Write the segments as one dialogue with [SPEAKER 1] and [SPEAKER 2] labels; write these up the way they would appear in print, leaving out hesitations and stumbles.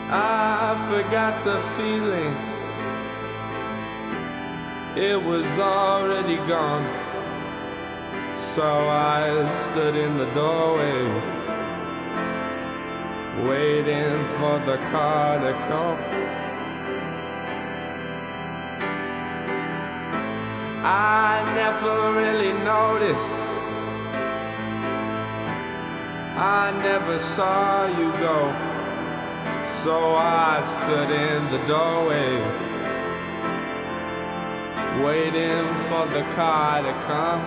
[SPEAKER 1] I forgot the feeling, it was already gone. So I stood in the doorway, waiting for the car to come. I never really noticed, I never saw you go. So I stood in the doorway, waiting for the car to come.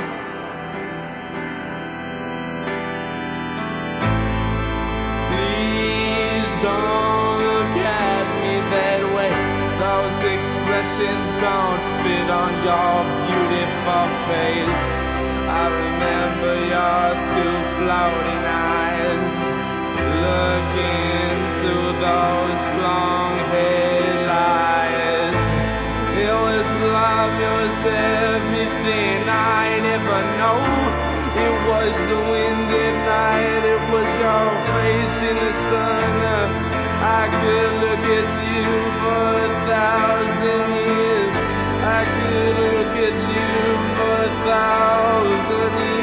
[SPEAKER 1] Please don't look at me that way. Those expressions don't fit on your beautiful face. I remember your two floating eyes, looking into those long headlights. It was love, it was everything I'd ever known. It was the wind at night, it was your face in the sun. I could look at you for 1,000 years. I could look at you for 1,000 years.